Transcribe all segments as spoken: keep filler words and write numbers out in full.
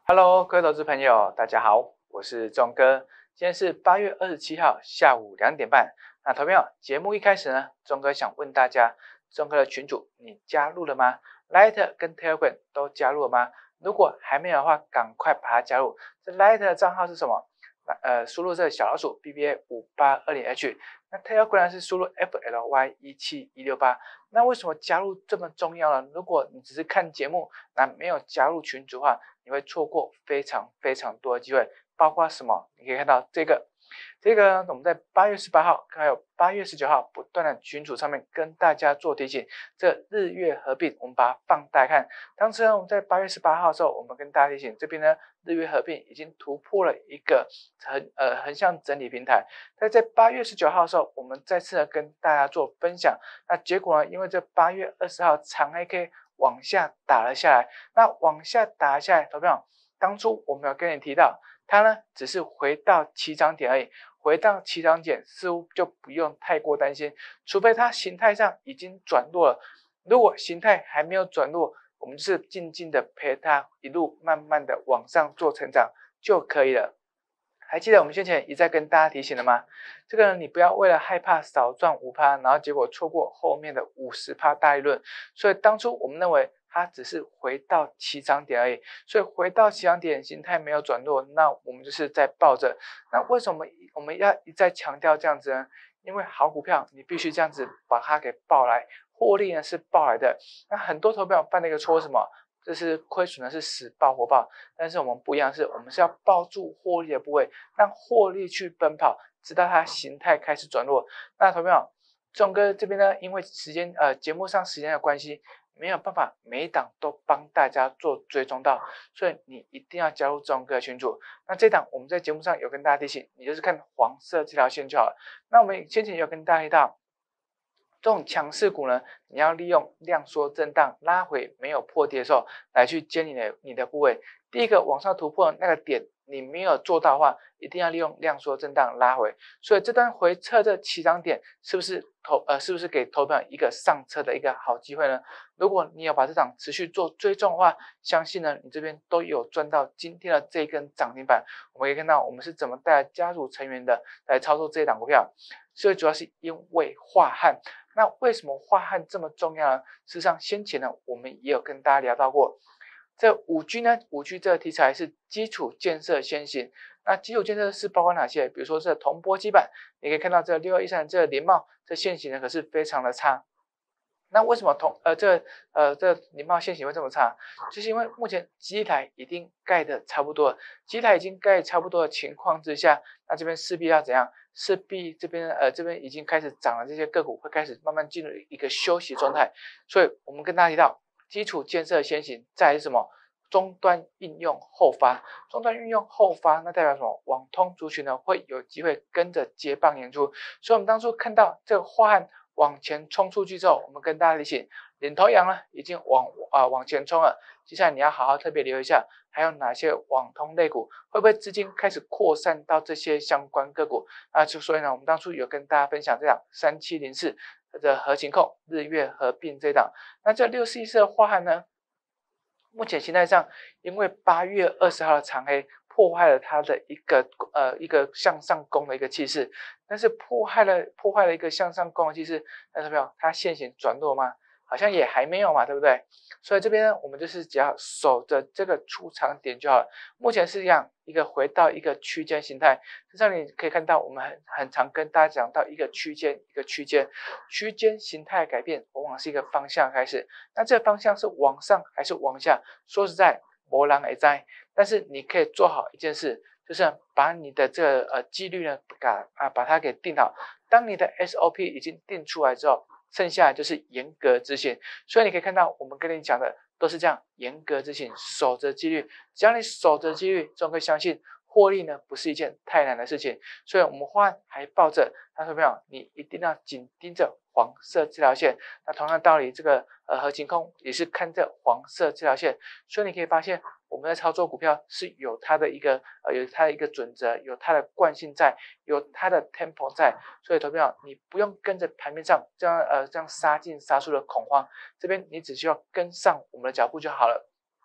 Hello，各位投资朋友，大家好，我是钟哥。今天是八月二十七号下午两点半。那投票节目一开始呢，钟哥想问大家，钟哥的群组你加入了吗 ？Light 跟 Telegram 都加入了吗？如果还没有的话，赶快把它加入。这 Light 的账号是什么？呃，输入这小老鼠 B B A 五八二零 H。那 Telegram 是输入 F L Y 一七一六八。那为什么加入这么重要呢？如果你只是看节目，那没有加入群组的话，你会错过非常非常多的机会，包括什么？你可以看到这个，这个我们在八月十八号还有八月十九号不断的群组上面跟大家做提醒，这日月合并，我们把它放大看。当时呢，我们在八月十八号的时候，我们跟大家提醒，这边呢日月合并已经突破了一个横呃横向整理平台。但在八月十九号的时候，我们再次呢跟大家做分享，那结果呢，因为这八月二十号长黑 K 往下打了下来，那往下打了下来，投票当初我们有跟你提到，它呢只是回到起涨点而已，回到起涨点似乎就不用太过担心，除非它形态上已经转弱了。如果形态还没有转弱，我们就是静静的陪它一路慢慢的往上做成长就可以了。还记得我们先前一再跟大家提醒了吗？这个你不要为了害怕少赚 百分之五， 然后结果错过后面的 百分之五十 大利润。所以当初我们认为它只是回到起涨点而已，所以回到起涨点形态没有转弱，那我们就是在抱着。那为什么我们要一再强调这样子呢？因为好股票你必须这样子把它给抱来，获利呢是抱来的。那很多投票犯的一个错误是什么？这是亏损的是死抱活抱，但是我们不一样，是我们是要抱住获利的部位，让获利去奔跑，直到它形态开始转弱。那投票钟哥这边呢，因为时间呃节目上时间的关系，没有办法每一档都帮大家做追踪到，所以你一定要加入钟哥的群组。那这档我们在节目上有跟大家提醒，你就是看黄色这条线就好了。那我们先前有跟大家提到，这种强势股呢，你要利用量缩震荡拉回没有破跌的时候来去接你的你的部位。第一个往上突破那个点，你没有做到的话，一定要利用量缩震荡拉回。所以这段回撤的起涨点，是不是投呃是不是给投票一个上车的一个好机会呢？如果你有把这档持续做追踪的话，相信呢你这边都有赚到今天的这一根涨停板。我们可以看到我们是怎么带家族成员的来操作这一档股票，所以主要是因为化汉。那为什么化汉这么重要呢？事实上，先前呢，我们也有跟大家聊到过，这 五 G 呢 ，五 G 这个题材是基础建设先行。那基础建设是包括哪些？比如说这铜箔基板，你可以看到这六二一三这联茂这现行呢可是非常的差。那为什么铜呃这呃这联茂现行会这么差？就是因为目前基台已经盖的差不多了，基台已经盖差不多的情况之下，那这边势必要怎样？势必这边呃这边已经开始涨了，这些个股会开始慢慢进入一个休息状态。所以我们跟大家提到，基础建设先行，再来是什么？终端应用后发，终端运用后发，那代表什么？网通族群呢会有机会跟着接棒演出。所以我们当初看到这个化汉往前冲出去之后，我们跟大家提醒，领头羊呢已经往啊、呃、往前冲了。接下来你要好好特别留意一下，还有哪些网通类股会不会资金开始扩散到这些相关个股啊？就所以呢，我们当初有跟大家分享这档三七零四的合情控日月合并这档。那这六四一四的化汉呢，目前形态上，因为八月二十号的长黑破坏了它的一个呃一个向上攻的一个气势，但是破坏了破坏了一个向上攻的气势，但是没有它现行转弱吗？好像也还没有嘛，对不对？所以这边呢，我们就是只要守着这个出场点就好了。目前是这样一个回到一个区间形态，实际上你可以看到，我们很很常跟大家讲到一个区间一个区间，区间形态改变往往是一个方向开始，那这个方向是往上还是往下？说实在，没人会知，但是你可以做好一件事，就是把你的这个呃纪律呢，把啊把它给定好。当你的 S O P 已经定出来之后，剩下就是严格执行。所以你可以看到，我们跟你讲的都是这样，严格执行，守着纪律。只要你守着纪律，就会相信获利呢不是一件太难的事情。所以我们换还抱着，他说没有，你一定要紧盯着黄色这条线。那同样道理，这个呃合情空也是看着黄色这条线。所以你可以发现，我们在操作股票是有它的一个呃有它的一个准则，有它的惯性在，有它的 tempo 在。所以投票你不用跟着盘面上这样呃这样杀进杀出的恐慌，这边你只需要跟上我们的脚步就好了。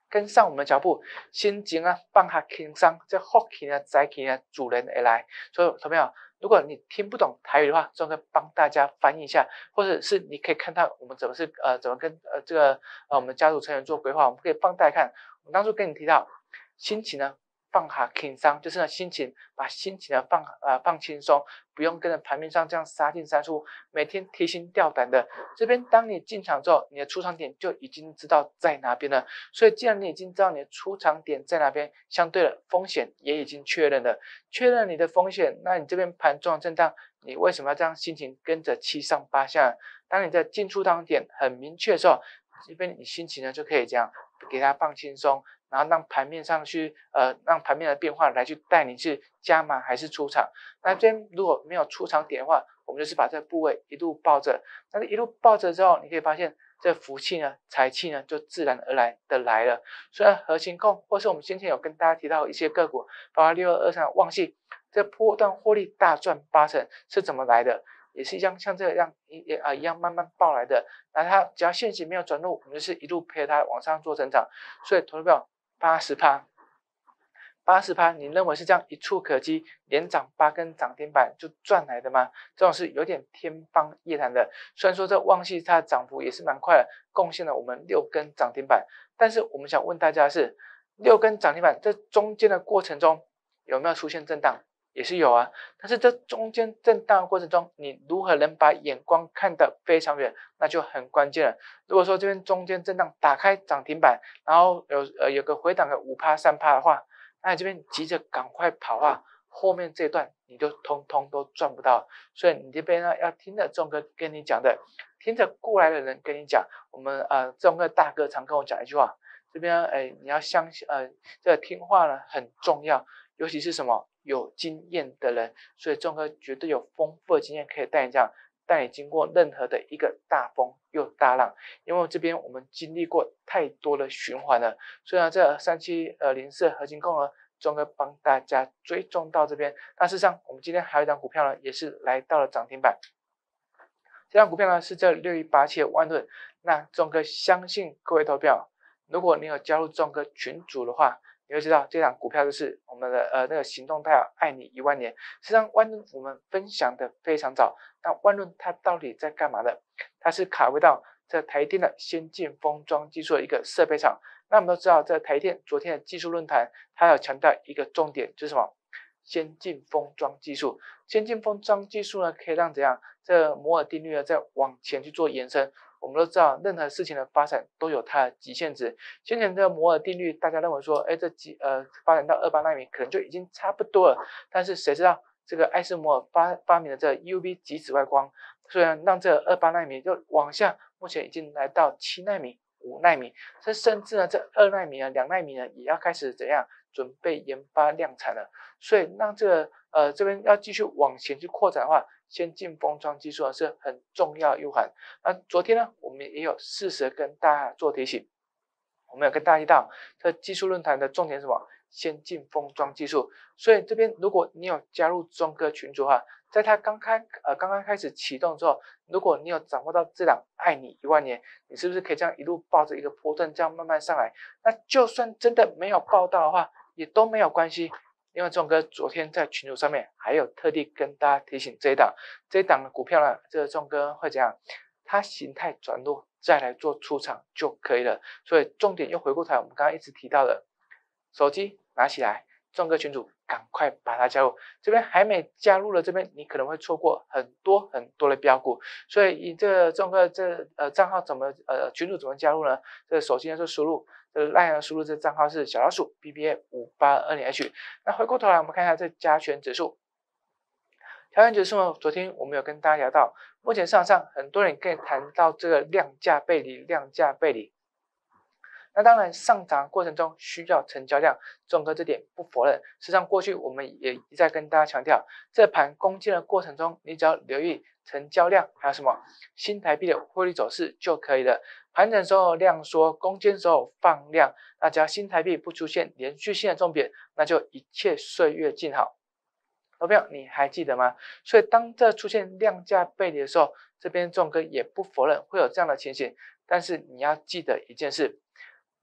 跟上我们的脚步，心情啊放下轻松，这福气呢财气呢主人而来。所以，投朋友，如果你听不懂台语的话，钟哥帮大家翻译一下，或者是你可以看到我们怎么是呃怎么跟呃这个呃我们家族成员做规划，我们可以放大看。我们当初跟你提到，心情呢放下轻松，就是呢心情把心情呢放呃放轻松，不用跟着盘面上这样杀进杀出，每天提心吊胆的。这边当你进场之后，你的出场点就已经知道在哪边了。所以既然你已经知道你的出场点在哪边，相对的风险也已经确认了，确认你的风险，那你这边盘中震荡，你为什么要这样心情跟着七上八下？当你的进出场点很明确的时候，这边你心情呢就可以这样给它放轻松，然后让盘面上去呃让盘面的变化来去带你去加码还是出场。那这边如果没有出场点的话，我们就是把这个部位一路抱着，那一路抱着之后，你可以发现这福气呢财气呢就自然而然的来了。虽然核心控或是我们先前有跟大家提到一些个股，包括六二二三旺系，这波段获利大赚八成是怎么来的？也是一样像这样一啊一样慢慢爆来的。那它只要现行没有转入，我们就是一路陪它往上做成长。所以投资票八十趴。八十趴，你认为是这样一触可及，连涨八根涨停板就赚来的吗？这种是有点天方夜谭的。虽然说这旺系它的涨幅也是蛮快的，贡献了我们六根涨停板，但是我们想问大家的是，六根涨停板这中间的过程中有没有出现震荡？也是有啊，但是这中间震荡的过程中，你如何能把眼光看得非常远，那就很关键了。如果说这边中间震荡打开涨停板，然后有呃有个回档个五趴三趴的话，那你这边急着赶快跑啊，后面这段你就通通都赚不到。所以你这边呢要听着钟哥跟你讲的，听着过来的人跟你讲，我们呃钟哥大哥常跟我讲一句话，这边哎你要相信呃这个听话呢很重要，尤其是什么有经验的人，所以钟哥绝对有丰富的经验可以带你这样带你经过任何的一个大风又大浪，因为这边我们经历过太多的循环了。虽然这三七呃零四合金控呢，钟哥帮大家追踪到这边，但事实上我们今天还有一张股票呢，也是来到了涨停板。这张股票呢是这六一八七的万润，那钟哥相信各位投票，如果你有加入钟哥群组的话，你会知道这档股票就是我们的呃那个行动代号爱你一万年。实际上万润我们分享的非常早，那万润它到底在干嘛的？它是卡位到这台电的先进封装技术的一个设备厂。那我们都知道，这台电昨天的技术论坛，它有强调一个重点，就是什么？先进封装技术。先进封装技术呢，可以让怎样？这摩尔定律呢，再往前去做延伸。我们都知道，任何事情的发展都有它的极限值。先前的摩尔定律，大家认为说，哎，这几呃发展到二八纳米可能就已经差不多了。但是谁知道，这个艾斯摩尔发发明的这 U V 极紫外光，虽然让这二八纳米就往下，目前已经来到七纳米、五纳米，这甚至呢，这二纳米啊、两纳米呢，也要开始怎样准备研发量产了。所以让这个呃这边要继续往前去扩展的话，先进封装技术是很重要一环。那昨天呢，我们也有适时跟大家做提醒，我们有跟大家提到，这技术论坛的重点是什么？先进封装技术。所以这边如果你有加入钟哥群组的话，在它刚开呃刚刚开始启动之后，如果你有掌握到这档爱你一万年，你是不是可以这样一路抱着一个波段这样慢慢上来？那就算真的没有报到的话，也都没有关系。因为钟哥昨天在群组上面还有特地跟大家提醒这一档，这一档的股票呢，这个钟哥会怎样？它形态转弱再来做出场就可以了。所以重点又回过头来，我们刚刚一直提到的，手机拿起来，钟哥群组赶快把它加入。这边还没加入了，这边你可能会错过很多很多的标股。所以以这个钟哥这呃账号怎么呃群组怎么加入呢？这个首先是输入。这个 LINE 输入这账号是小老鼠 B B A 五八二零 H。那回过头来，我们看一下这加权指数。加权指数呢，昨天我们有跟大家聊到，目前市场上很多人可以谈到这个量价背离，量价背离。那当然，上涨过程中需要成交量，钟哥这点不否认。实际上，过去我们也一再跟大家强调，这盘攻坚的过程中，你只要留意成交量，还有什么新台币的汇率走势就可以了。盘整时候量缩，攻坚时候放量，那只要新台币不出现连续性的重贬，那就一切岁月静好。投票你还记得吗？所以当这出现量价背离的时候，这边钟哥也不否认会有这样的情形，但是你要记得一件事。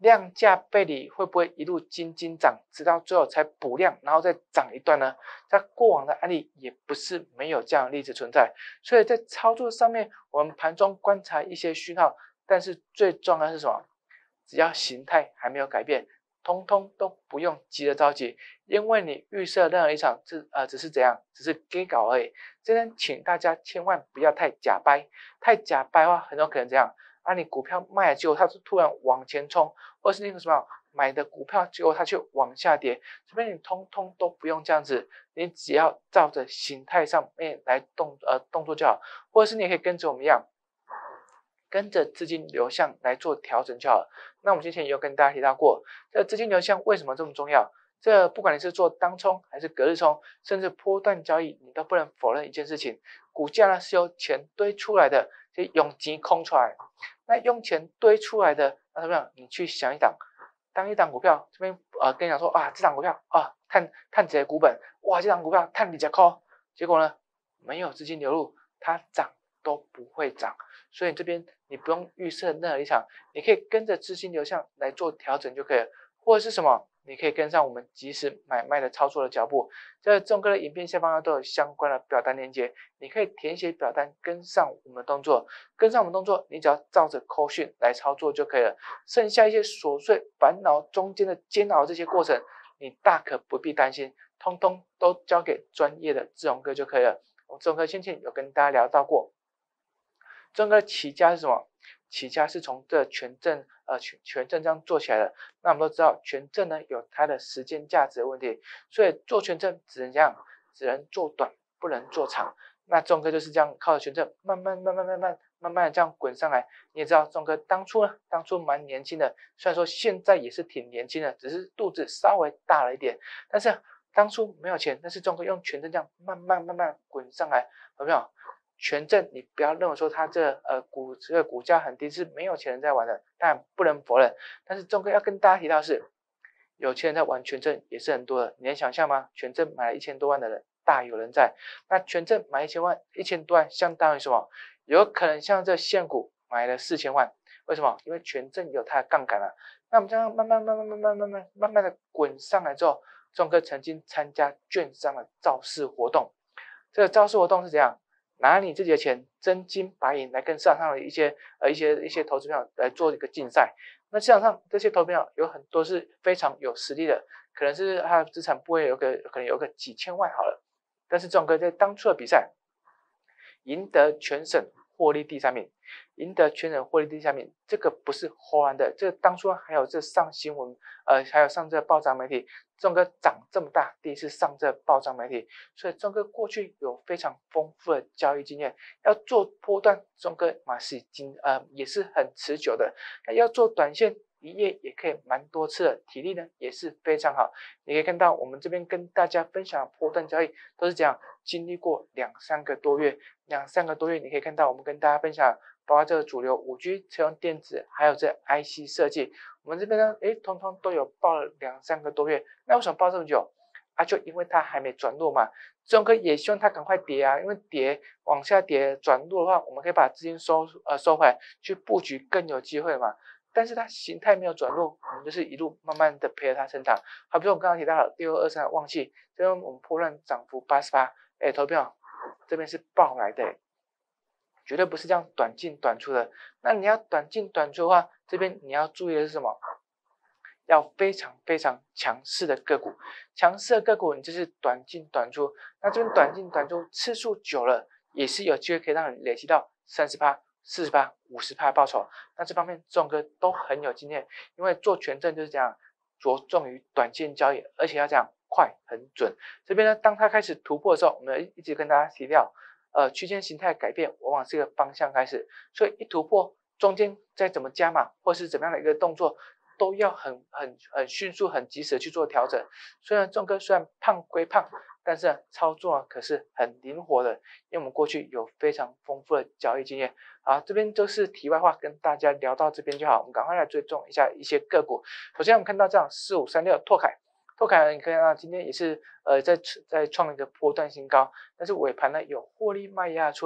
量价背离会不会一路金金涨，直到最后才补量，然后再涨一段呢？在过往的案例也不是没有这样的例子存在，所以在操作上面，我们盘中观察一些讯号，但是最重要的是什么？只要形态还没有改变，通通都不用急着着急，因为你预设任何一场只呃只是怎样，只是给搞而已。这边请大家千万不要太假掰，太假掰的话，很有可能这样。啊，你股票卖了，结果它是突然往前冲，或是那个什么买的股票，结果它却往下跌，这边你通通都不用这样子，你只要照着形态上面来动呃动作就好，或者是你也可以跟着我们一样，跟着资金流向来做调整就好了。那我们之前也有跟大家提到过，这资金流向为什么这么重要？这不管你是做当冲还是隔日冲，甚至波段交易，你都不能否认一件事情，股价呢是由钱堆出来的，就用钱空出来。那用钱堆出来的，那怎么样？你去想一档，当一档股票这边呃跟你讲说啊，这档股票啊，探探几个股本，哇，这档股票探几只块，结果呢没有资金流入，它涨都不会涨。所以这边你不用预设任何一场，你可以跟着资金流向来做调整就可以了，或者是什么？你可以跟上我们即时买卖的操作的脚步，在钟哥的影片下方都有相关的表单链接，你可以填写表单跟上我们的动作，跟上我们动作，你只要照着扣讯来操作就可以了。剩下一些琐碎烦恼中间的煎熬这些过程，你大可不必担心，通通都交给专业的志荣哥就可以了。我志荣哥先前有跟大家聊到过，志荣哥起家是什么？起家是从这权证呃权权证这样做起来的。那我们都知道权证呢有它的时间价值的问题，所以做权证只能这样，只能做短，不能做长。那钟哥就是这样靠着权证慢慢慢慢慢慢慢慢的这样滚上来。你也知道钟哥当初呢，当初蛮年轻的，虽然说现在也是挺年轻的，只是肚子稍微大了一点，但是当初没有钱，但是钟哥用权证这样慢慢慢慢滚上来，有没有？权证你不要认为说它这呃股这个股价很低是没有钱人在玩的，当然不能否认。但是钟哥要跟大家提到的是，有钱人在玩权证也是很多的。你能想象吗？权证买了一千多万的人大有人在。那权证买一千万一千多万相当于什么？有可能像这现股买了四千万，为什么？因为权证有它的杠杆啊。那我们这样慢慢慢慢慢慢慢慢慢慢的滚上来之后，钟哥曾经参加券商的造势活动。这个造势活动是怎样？拿你自己的钱真金白银来跟市场上的一些呃一些一些投资票来做一个竞赛。那市场上这些投资票有很多是非常有实力的，可能是他的资产部位有个可能有个几千万好了，但是钟哥在当初的比赛赢得全省获利第三名，赢得全省获利第三名，这个不是忽然的，这个当初还有这上新闻，呃，还有上这报章媒体，钟哥长这么大第一次上这报章媒体，所以钟哥过去有非常丰富的交易经验，要做波段，钟哥嘛是已经呃也是很持久的，那要做短线。一夜也可以蛮多次的，体力呢也是非常好。你可以看到我们这边跟大家分享的波段交易都是这样，经历过两三个多月，两三个多月你可以看到我们跟大家分享，包括这个主流 五 G 车用电子，还有这 I C 设计，我们这边呢，诶，通通都有报了两三个多月。那为什么报这么久？啊，就因为它还没转弱嘛。钟哥也希望它赶快跌啊，因为跌往下跌转弱的话，我们可以把资金收呃收回来，去布局更有机会嘛。但是它形态没有转弱，我们就是一路慢慢的陪着它成长。好比说我刚刚提到了六二二三旺气，这边我们破烂涨幅八十八，哎，投票这边是爆来的，绝对不是这样短进短出的。那你要短进短出的话，这边你要注意的是什么？要非常非常强势的个股，强势的个股你就是短进短出。那这边短进短出次数久了，也是有机会可以让你累积到三十趴。四十趴、五十趴报酬，那这方面钟哥都很有经验，因为做权证就是这样，着重于短线交易，而且要这样快很准。这边呢，当它开始突破的时候，我们一直跟大家提到，呃，区间形态改变往往是一个方向开始，所以一突破，中间再怎么加码或是怎么样的一个动作，都要很很很迅速、很及时的去做调整。虽然钟哥虽然胖归胖，但是、啊、操作可是很灵活的，因为我们过去有非常丰富的交易经验。好，这边就是题外话，跟大家聊到这边就好。我们赶快来追踪一下一些个股。首先我们看到这样四五三六拓凯，拓凯你可以看到今天也是呃在在创一个波段新高，但是尾盘呢有获利卖压出笼，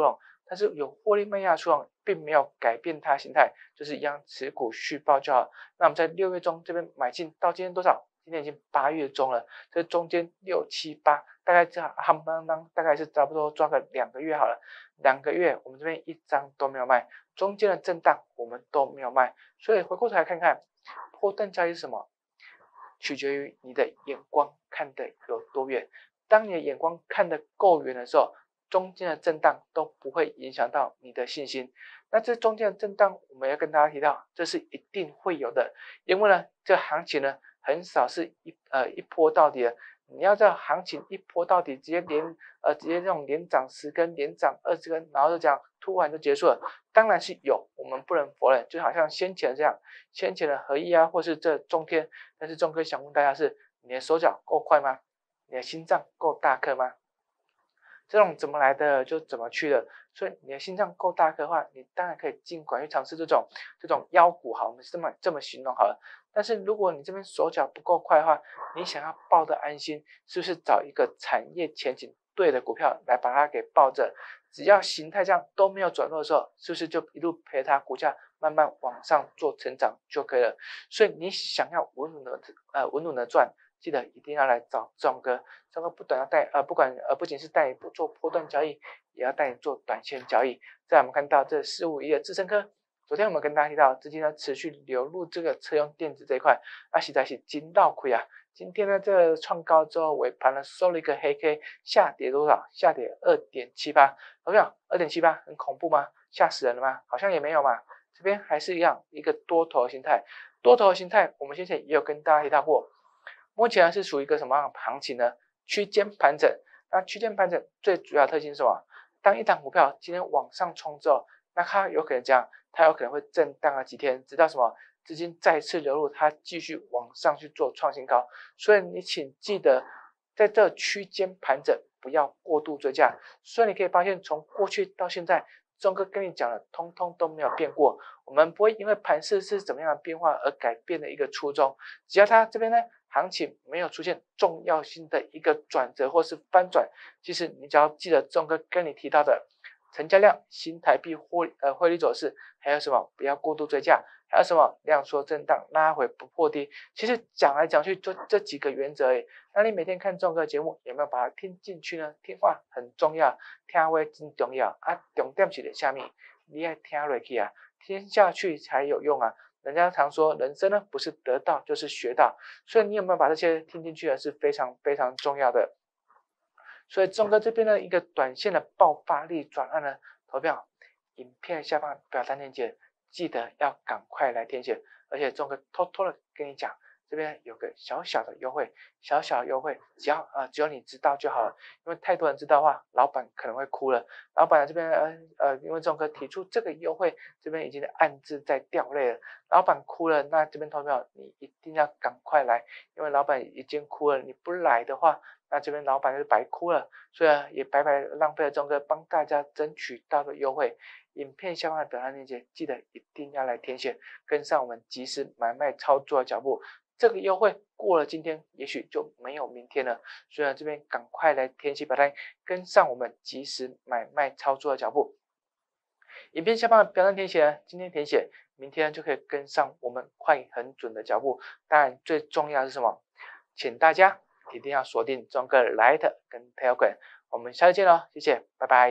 但是有获利卖压出场，并没有改变它形态，就是一样持股续报就好。那我们在六月中这边买进到今天多少？今天已经八月中了，这中间六七八，大概这夯邦当大概是差不多抓个两个月好了，两个月我们这边一张都没有卖，中间的震荡我们都没有卖，所以回过头来看看波段交易是什么，取决于你的眼光看得有多远。当你的眼光看得够远的时候，中间的震荡都不会影响到你的信心。那这中间的震荡，我们要跟大家提到，这是一定会有的，因为呢，这行情呢很少是一呃一波到底的。你要在行情一波到底，直接连呃直接这种连涨十根、连涨二十根，然后就这样突然就结束了，当然是有，我们不能否认，就好像先前这样，先前的合一啊，或是这中天，但是钟哥想问大家是，你的手脚够快吗？你的心脏够大颗吗？这种怎么来的就怎么去的，所以你的心脏够大颗的话，你当然可以尽管去尝试这种这种妖股，好，我们这么这么形容好了。但是如果你这边手脚不够快的话，你想要抱得安心，是不是找一个产业前景对的股票来把它给抱着？只要形态这样都没有转弱的时候，是不是就一路陪它股价慢慢往上做成长就可以了？所以你想要稳稳的呃稳稳的赚，记得一定要来找钟哥，钟哥不短要带呃不管呃不仅是带你做波段交易，也要带你做短线交易。再来我们看到这四五一的智伸科，昨天我们跟大家提到资金呢持续流入这个车用电子这一块，啊实在是真闹亏啊！今天呢这个创高之后尾盘呢收了一个黑 K， 下跌多少？下跌 二点七八， 有没有 二点七八 很恐怖吗？吓死人了吗？好像也没有嘛，这边还是一样一个多头形态，多头形态我们先前也有跟大家提到过。目前是属于一个什么样的行情呢？区间盘整。那区间盘整最主要的特性是什么？当一档股票今天往上冲之后，那它有可能这样，它有可能会震荡了几天，直到什么资金再次流入，它继续往上去做创新高。所以你请记得，在这区间盘整不要过度追价。所以你可以发现，从过去到现在，钟哥跟你讲的，通通都没有变过。我们不会因为盘势是怎么样的变化而改变的一个初衷。只要它这边呢，行情没有出现重要性的一个转折或是翻转，其实你只要记得钟哥跟你提到的成交量、新台币汇呃汇率走势，还有什么不要过度追价，还有什么量缩震荡拉回不破低。其实讲来讲去就这几个原则而已。那你每天看钟哥节目有没有把它听进去呢？听话很重要，听话真重要啊！重点是在下面，你要听下去啊，听下去才有用啊。人家常说人生呢不是得到就是学到，所以你有没有把这些听进去呢是非常非常重要的。所以钟哥这边的一个短线的爆发力转案呢，投票影片下方表单链接记得要赶快来填写，而且钟哥偷偷的跟你讲，这边有个小小的优惠，小小的优惠，只要呃只有你知道就好了，因为太多人知道的话，老板可能会哭了。老板这边呃呃，因为钟哥提出这个优惠，这边已经暗自在掉泪了，老板哭了，那这边投票你一定要赶快来，因为老板已经哭了，你不来的话，那这边老板就白哭了，所以啊也白白浪费了钟哥帮大家争取到的优惠。影片下方的表单链接记得一定要来填写，跟上我们即时买卖操作的脚步。这个优惠过了今天，也许就没有明天了，所以呢，这边赶快来填写表单，跟上我们即时买卖操作的脚步。影片下方的表单填写，今天填写，明天就可以跟上我们快很准的脚步。当然，最重要的是什么？请大家一定要锁定钟哥 Light 跟 Telegram， 我们下次见喽，谢谢，拜拜。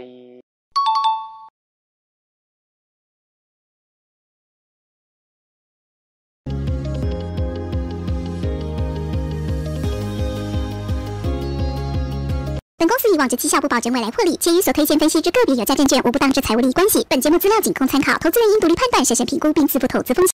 本公司以往之绩效不保证未来获利，且与所推荐分析之个别有价证券无不当之财务利益关系。本节目资料仅供参考，投资人应独立判断、审慎评估并自负投资风险。